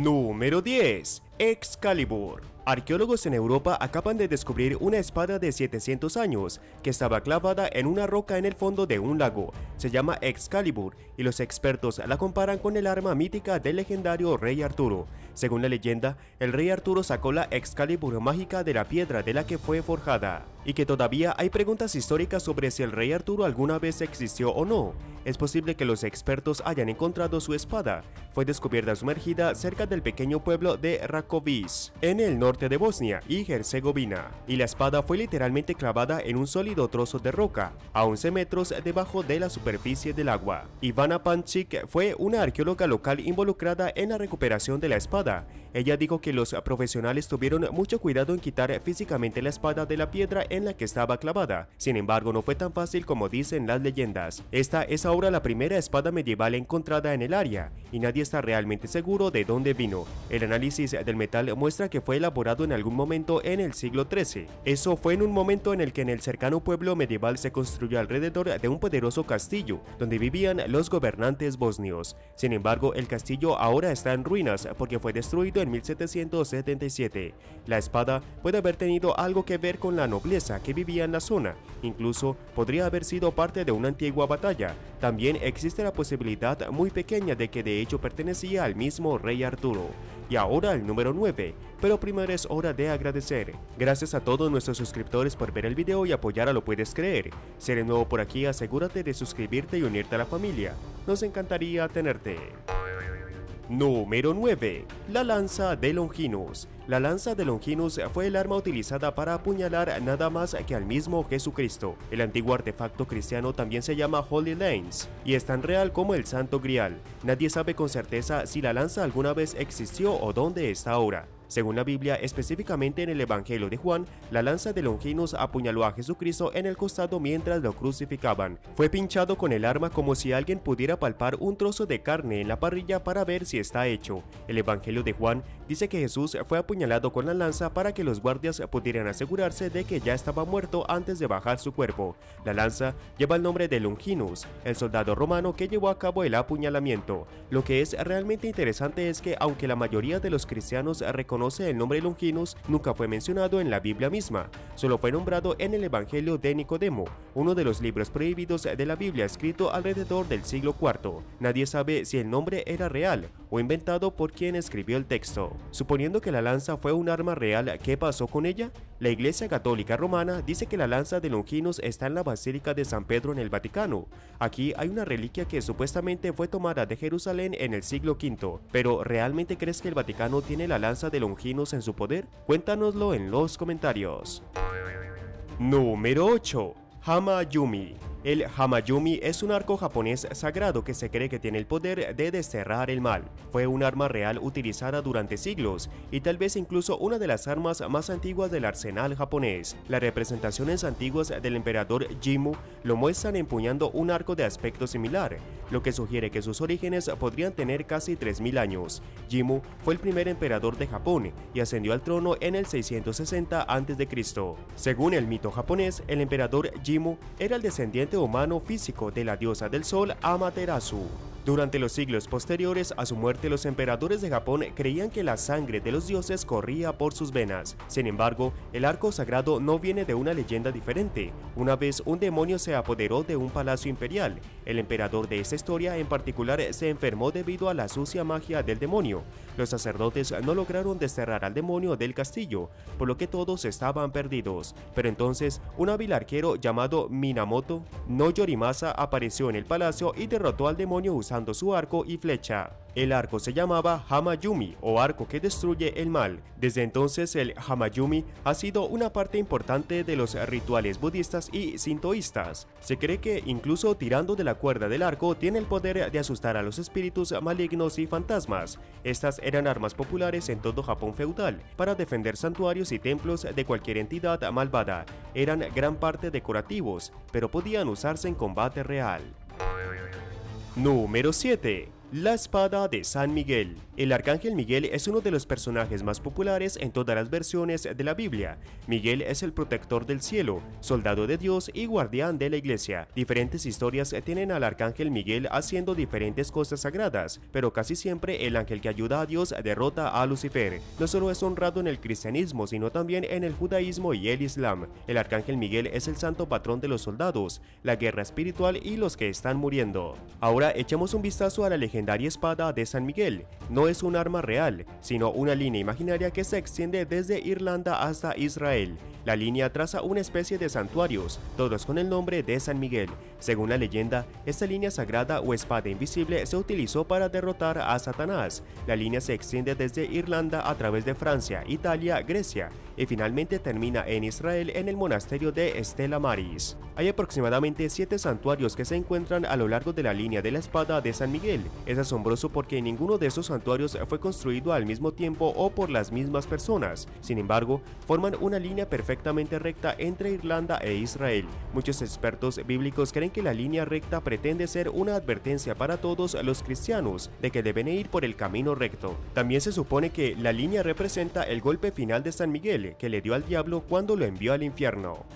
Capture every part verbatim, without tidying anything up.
Número diez. Excalibur. Arqueólogos en Europa acaban de descubrir una espada de setecientos años que estaba clavada en una roca en el fondo de un lago. Se llama Excalibur y los expertos la comparan con el arma mítica del legendario rey Arturo. Según la leyenda, el rey Arturo sacó la Excalibur mágica de la piedra de la que fue forjada, y que todavía hay preguntas históricas sobre si el rey Arturo alguna vez existió o no. Es posible que los expertos hayan encontrado su espada. Fue descubierta sumergida cerca del pequeño pueblo de Rakovice, en el norte de Bosnia y Herzegovina, y la espada fue literalmente clavada en un sólido trozo de roca, a once metros debajo de la superficie del agua. Ivana Panchik fue una arqueóloga local involucrada en la recuperación de la espada. Ella dijo que los profesionales tuvieron mucho cuidado en quitar físicamente la espada de la piedra en la que estaba clavada. Sin embargo, no fue tan fácil como dicen las leyendas. Esta es ahora la primera espada medieval encontrada en el área, y nadie está realmente seguro de dónde vino. El análisis del metal muestra que fue elaborado en algún momento en el siglo trece. Eso fue en un momento en el que en el cercano pueblo medieval se construyó alrededor de un poderoso castillo, donde vivían los gobernantes bosnios. Sin embargo, el castillo ahora está en ruinas porque fue destruido en mil setecientos setenta y siete. La espada puede haber tenido algo que ver con la nobleza que vivía en la zona, incluso podría haber sido parte de una antigua batalla. También existe la posibilidad muy pequeña de que de hecho pertenecía al mismo rey Arturo. Y ahora el número nueve, pero primero es hora de agradecer. Gracias a todos nuestros suscriptores por ver el video y apoyar a Lo Puedes Creer. Si eres nuevo por aquí, asegúrate de suscribirte y unirte a la familia. Nos encantaría tenerte. Número nueve. La lanza de Longinus. La lanza de Longinus fue el arma utilizada para apuñalar nada más que al mismo Jesucristo. El antiguo artefacto cristiano también se llama Holy Lance y es tan real como el Santo Grial. Nadie sabe con certeza si la lanza alguna vez existió o dónde está ahora. Según la Biblia, específicamente en el Evangelio de Juan, la lanza de Longinus apuñaló a Jesucristo en el costado mientras lo crucificaban. Fue pinchado con el arma como si alguien pudiera palpar un trozo de carne en la parrilla para ver si está hecho. El Evangelio de Juan dice que Jesús fue apuñalado con la lanza para que los guardias pudieran asegurarse de que ya estaba muerto antes de bajar su cuerpo. La lanza lleva el nombre de Longinus, el soldado romano que llevó a cabo el apuñalamiento. Lo que es realmente interesante es que aunque la mayoría de los cristianos reconocen el nombre Longinus, nunca fue mencionado en la Biblia misma, solo fue nombrado en el Evangelio de Nicodemo, uno de los libros prohibidos de la Biblia escrito alrededor del siglo cuarto. Nadie sabe si el nombre era real o inventado por quien escribió el texto. Suponiendo que la lanza fue un arma real, ¿qué pasó con ella? La Iglesia Católica Romana dice que la lanza de Longinus está en la Basílica de San Pedro en el Vaticano. Aquí hay una reliquia que supuestamente fue tomada de Jerusalén en el siglo quinto, pero ¿realmente crees que el Vaticano tiene la lanza de Longinus en su poder? Cuéntanoslo en los comentarios. Número ocho. Hama-Yumi. El Hama-Yumi es un arco japonés sagrado que se cree que tiene el poder de desterrar el mal. Fue un arma real utilizada durante siglos y tal vez incluso una de las armas más antiguas del arsenal japonés. Las representaciones antiguas del emperador Jimmu lo muestran empuñando un arco de aspecto similar, lo que sugiere que sus orígenes podrían tener casi tres mil años. Jimmu fue el primer emperador de Japón y ascendió al trono en el seiscientos sesenta antes de Cristo. Según el mito japonés, el emperador Jimmu era el descendiente humano físico de la diosa del sol Amaterasu. Durante los siglos posteriores a su muerte, los emperadores de Japón creían que la sangre de los dioses corría por sus venas. Sin embargo, el arco sagrado no viene de una leyenda diferente. Una vez un demonio se apoderó de un palacio imperial. El emperador de esta historia en particular se enfermó debido a la sucia magia del demonio. Los sacerdotes no lograron desterrar al demonio del castillo, por lo que todos estaban perdidos. Pero entonces, un hábil arquero llamado Minamoto no Yorimasa apareció en el palacio y derrotó al demonio usando su arco y flecha. El arco se llamaba Hama-Yumi o arco que destruye el mal. Desde entonces el Hama-Yumi ha sido una parte importante de los rituales budistas y sintoístas. Se cree que incluso tirando de la cuerda del arco tiene el poder de asustar a los espíritus malignos y fantasmas. Estas eran armas populares en todo Japón feudal para defender santuarios y templos de cualquier entidad malvada. Eran gran parte decorativos, pero podían usarse en combate real. Número siete. La espada de San Miguel. El arcángel Miguel es uno de los personajes más populares en todas las versiones de la Biblia. Miguel es el protector del cielo, soldado de Dios y guardián de la iglesia. Diferentes historias tienen al arcángel Miguel haciendo diferentes cosas sagradas, pero casi siempre el ángel que ayuda a Dios derrota a Lucifer. No solo es honrado en el cristianismo, sino también en el judaísmo y el islam. El arcángel Miguel es el santo patrón de los soldados, la guerra espiritual y los que están muriendo. Ahora echemos un vistazo a la legendaria espada de San Miguel. No es un arma real, sino una línea imaginaria que se extiende desde Irlanda hasta Israel. La línea traza una especie de santuarios, todos con el nombre de San Miguel. Según la leyenda, esta línea sagrada o espada invisible se utilizó para derrotar a Satanás. La línea se extiende desde Irlanda a través de Francia, Italia, Grecia y finalmente termina en Israel en el monasterio de Stella Maris. Hay aproximadamente siete santuarios que se encuentran a lo largo de la línea de la espada de San Miguel. Es asombroso porque ninguno de esos santuarios fue construido al mismo tiempo o por las mismas personas. Sin embargo, forman una línea perfectamente recta entre Irlanda e Israel. Muchos expertos bíblicos creen que la línea recta pretende ser una advertencia para todos los cristianos de que deben ir por el camino recto. También se supone que la línea representa el golpe final de San Miguel que le dio al diablo cuando lo envió al infierno.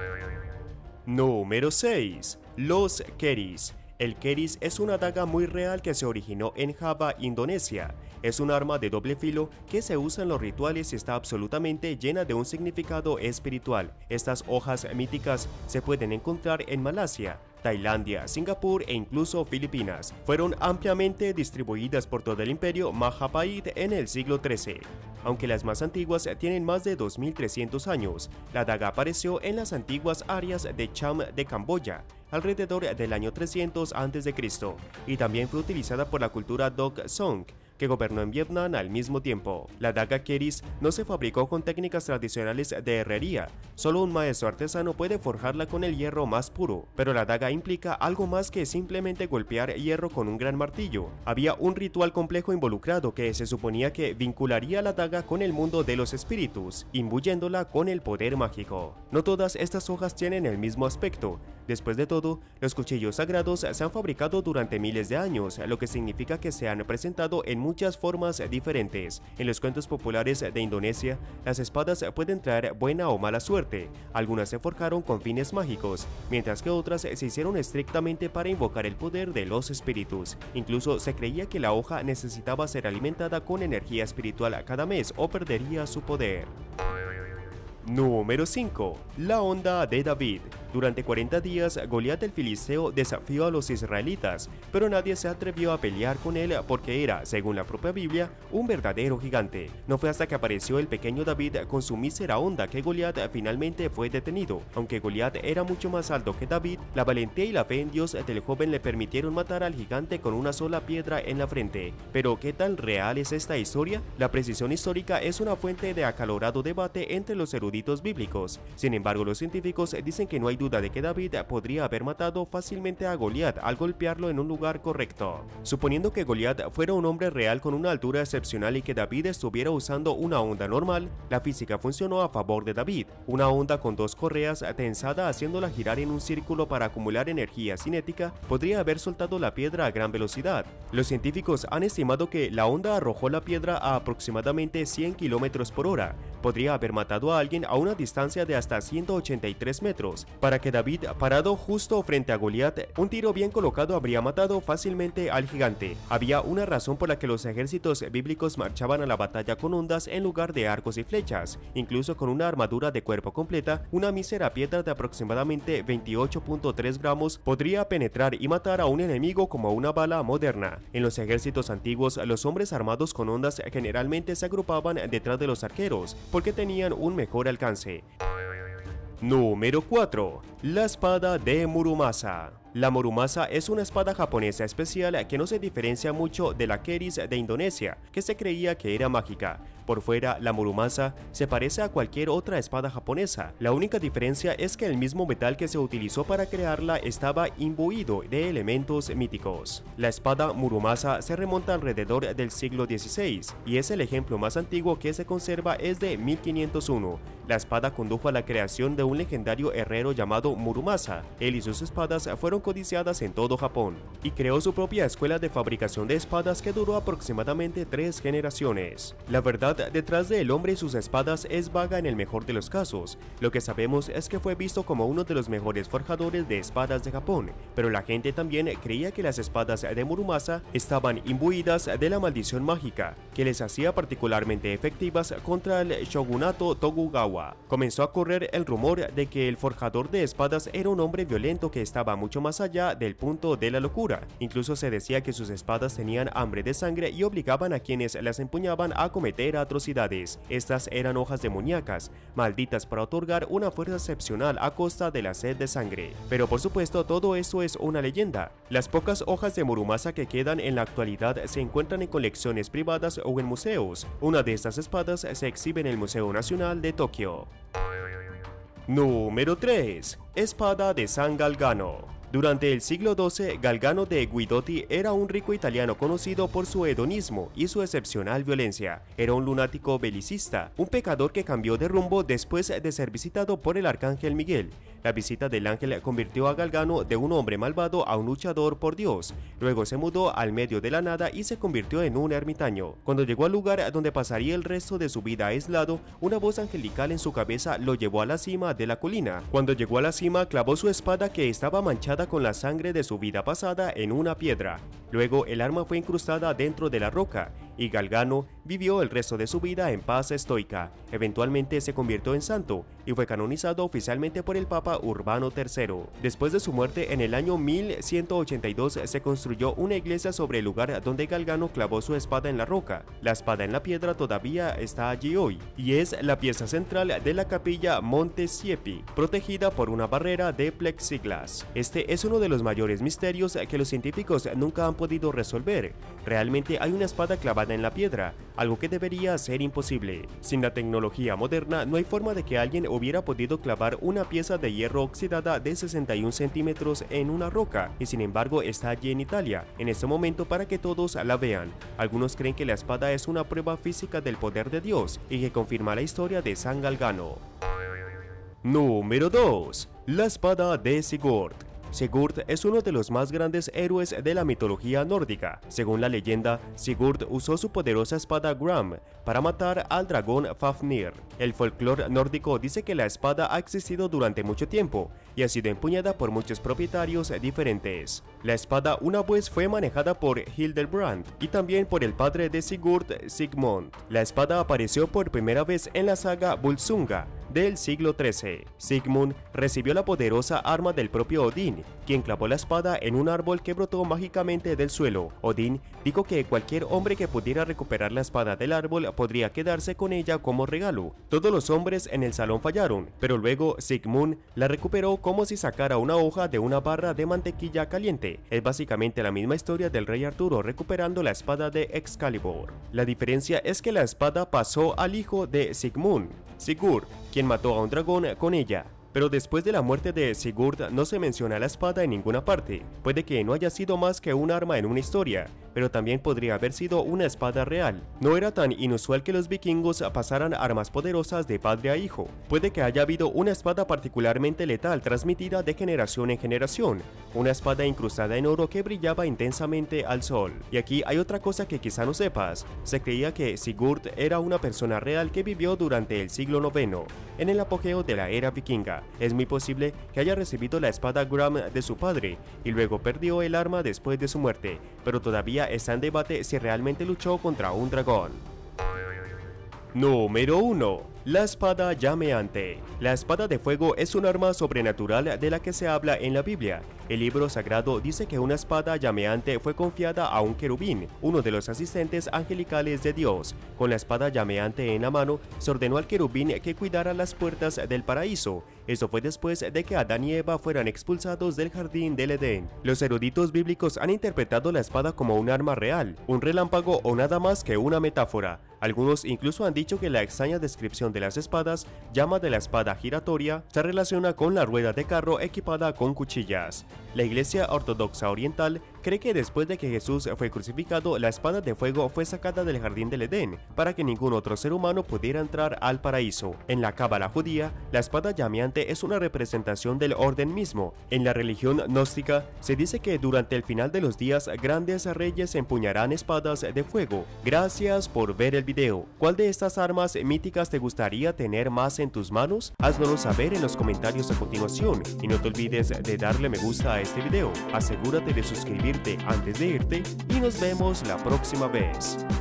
Número seis. Los Keris. El keris es una daga muy real que se originó en Java, Indonesia. Es un arma de doble filo que se usa en los rituales y está absolutamente llena de un significado espiritual. Estas hojas míticas se pueden encontrar en Malasia, Tailandia, Singapur e incluso Filipinas. Fueron ampliamente distribuidas por todo el imperio Majapahit en el siglo trece. Aunque las más antiguas tienen más de dos mil trescientos años, la daga apareció en las antiguas áreas de Cham de Camboya, alrededor del año trescientos antes de Cristo, y también fue utilizada por la cultura Dok Song, que gobernó en Vietnam al mismo tiempo. La daga keris no se fabricó con técnicas tradicionales de herrería, solo un maestro artesano puede forjarla con el hierro más puro, pero la daga implica algo más que simplemente golpear hierro con un gran martillo. Había un ritual complejo involucrado que se suponía que vincularía la daga con el mundo de los espíritus, imbuyéndola con el poder mágico. No todas estas hojas tienen el mismo aspecto. Después de todo, los cuchillos sagrados se han fabricado durante miles de años, lo que significa que se han presentado en muchas formas diferentes. En los cuentos populares de Indonesia, las espadas pueden traer buena o mala suerte. Algunas se forjaron con fines mágicos, mientras que otras se hicieron estrictamente para invocar el poder de los espíritus. Incluso se creía que la hoja necesitaba ser alimentada con energía espiritual cada mes o perdería su poder. Número cinco. La onda de David. Durante cuarenta días, Goliat el filisteo desafió a los israelitas, pero nadie se atrevió a pelear con él porque era, según la propia Biblia, un verdadero gigante. No fue hasta que apareció el pequeño David con su mísera onda que Goliat finalmente fue detenido. Aunque Goliat era mucho más alto que David, la valentía y la fe en Dios del joven le permitieron matar al gigante con una sola piedra en la frente. Pero ¿qué tan real es esta historia? La precisión histórica es una fuente de acalorado debate entre los eruditos bíblicos. Sin embargo, los científicos dicen que no hay duda de que David podría haber matado fácilmente a Goliat al golpearlo en un lugar correcto. Suponiendo que Goliat fuera un hombre real con una altura excepcional y que David estuviera usando una onda normal, la física funcionó a favor de David. Una onda con dos correas tensada haciéndola girar en un círculo para acumular energía cinética podría haber soltado la piedra a gran velocidad. Los científicos han estimado que la onda arrojó la piedra a aproximadamente cien kilómetros por hora. Podría haber matado a alguien a una distancia de hasta ciento ochenta y tres metros. Para que David, parado justo frente a Goliat, un tiro bien colocado habría matado fácilmente al gigante. Había una razón por la que los ejércitos bíblicos marchaban a la batalla con ondas en lugar de arcos y flechas. Incluso con una armadura de cuerpo completa, una mísera piedra de aproximadamente veintiocho punto tres gramos podría penetrar y matar a un enemigo como una bala moderna. En los ejércitos antiguos, los hombres armados con ondas generalmente se agrupaban detrás de los arqueros, porque tenían un mejor alcance. Número cuatro. La espada de Muramasa. La Muramasa es una espada japonesa especial que no se diferencia mucho de la keris de Indonesia, que se creía que era mágica. Por fuera, la Muramasa se parece a cualquier otra espada japonesa. La única diferencia es que el mismo metal que se utilizó para crearla estaba imbuido de elementos míticos. La espada Muramasa se remonta alrededor del siglo dieciséis y es el ejemplo más antiguo que se conserva es de mil quinientos uno. La espada condujo a la creación de un legendario herrero llamado Muramasa. Él y sus espadas fueron codiciadas en todo Japón y creó su propia escuela de fabricación de espadas que duró aproximadamente tres generaciones. La verdad detrás del hombre y sus espadas es vaga en el mejor de los casos. Lo que sabemos es que fue visto como uno de los mejores forjadores de espadas de Japón, pero la gente también creía que las espadas de Muramasa estaban imbuidas de la maldición mágica, que les hacía particularmente efectivas contra el shogunato Tokugawa. Comenzó a correr el rumor de que el forjador de espadas era un hombre violento que estaba mucho más allá del punto de la locura. Incluso se decía que sus espadas tenían hambre de sangre y obligaban a quienes las empuñaban a cometer atrocidades. Estas eran hojas demoníacas, malditas para otorgar una fuerza excepcional a costa de la sed de sangre. Pero por supuesto todo eso es una leyenda. Las pocas hojas de Muramasa que quedan en la actualidad se encuentran en colecciones privadas o en museos. Una de estas espadas se exhibe en el Museo Nacional de Tokio. Número tres. Espada de San Galgano. Durante el siglo doce, Galgano de Guidotti era un rico italiano conocido por su hedonismo y su excepcional violencia. Era un lunático belicista, un pecador que cambió de rumbo después de ser visitado por el arcángel Miguel. La visita del ángel convirtió a Galgano de un hombre malvado a un luchador por Dios. Luego se mudó al medio de la nada y se convirtió en un ermitaño. Cuando llegó al lugar donde pasaría el resto de su vida aislado, una voz angelical en su cabeza lo llevó a la cima de la colina. Cuando llegó a la cima, clavó su espada que estaba manchada con la sangre de su vida pasada en una piedra. Luego el arma fue incrustada dentro de la roca y Galgano vivió el resto de su vida en paz estoica. Eventualmente se convirtió en santo y fue canonizado oficialmente por el Papa Urbano tercero. Después de su muerte en el año mil ciento ochenta y dos se construyó una iglesia sobre el lugar donde Galgano clavó su espada en la roca. La espada en la piedra todavía está allí hoy y es la pieza central de la capilla Monte Siepi, protegida por una barrera de plexiglas. Este es uno de los mayores misterios que los científicos nunca han podido resolver. Realmente hay una espada clavada en la piedra, algo que debería ser imposible. Sin la tecnología moderna no hay forma de que alguien hubiera podido clavar una pieza de hierro oxidada de sesenta y un centímetros en una roca, y sin embargo está allí en Italia, en este momento para que todos la vean. Algunos creen que la espada es una prueba física del poder de Dios y que confirma la historia de San Galgano. Número dos. La espada de Sigurd. Sigurd es uno de los más grandes héroes de la mitología nórdica. Según la leyenda, Sigurd usó su poderosa espada Gram para matar al dragón Fafnir. El folclore nórdico dice que la espada ha existido durante mucho tiempo y ha sido empuñada por muchos propietarios diferentes. La espada una vez fue manejada por Hildebrand y también por el padre de Sigurd, Sigmund. La espada apareció por primera vez en la saga Volsunga del siglo trece. Sigmund recibió la poderosa arma del propio Odín, quien clavó la espada en un árbol que brotó mágicamente del suelo. Odín dijo que cualquier hombre que pudiera recuperar la espada del árbol podría quedarse con ella como regalo. Todos los hombres en el salón fallaron, pero luego Sigmund la recuperó como si sacara una hoja de una barra de mantequilla caliente. Es básicamente la misma historia del rey Arturo recuperando la espada de Excalibur. La diferencia es que la espada pasó al hijo de Sigmund, Sigurd, quien mató a un dragón con ella. Pero después de la muerte de Sigurd no se menciona la espada en ninguna parte. Puede que no haya sido más que un arma en una historia, pero también podría haber sido una espada real. No era tan inusual que los vikingos pasaran armas poderosas de padre a hijo. Puede que haya habido una espada particularmente letal transmitida de generación en generación, una espada incrustada en oro que brillaba intensamente al sol. Y aquí hay otra cosa que quizá no sepas. Se creía que Sigurd era una persona real que vivió durante el siglo noveno, en el apogeo de la era vikinga. Es muy posible que haya recibido la espada Gram de su padre y luego perdió el arma después de su muerte, pero todavía está en debate si realmente luchó contra un dragón. Número uno. La espada llameante. La espada de fuego es un arma sobrenatural de la que se habla en la Biblia. El libro sagrado dice que una espada llameante fue confiada a un querubín, uno de los asistentes angelicales de Dios. Con la espada llameante en la mano, se ordenó al querubín que cuidara las puertas del paraíso. Esto fue después de que Adán y Eva fueran expulsados del jardín del Edén. Los eruditos bíblicos han interpretado la espada como un arma real, un relámpago o nada más que una metáfora. Algunos incluso han dicho que la extraña descripción de las espadas, llama de la espada giratoria, se relaciona con la rueda de carro equipada con cuchillas. La Iglesia Ortodoxa Oriental cree que después de que Jesús fue crucificado, la espada de fuego fue sacada del jardín del Edén para que ningún otro ser humano pudiera entrar al paraíso. En la cábala judía, la espada llameante es una representación del orden mismo. En la religión gnóstica, se dice que durante el final de los días, grandes reyes empuñarán espadas de fuego. Gracias por ver el video. ¿Cuál de estas armas míticas te gustaría tener más en tus manos? Háznoslo saber en los comentarios a continuación y no te olvides de darle me gusta a este video. Asegúrate de suscribirte antes de irte y nos vemos la próxima vez.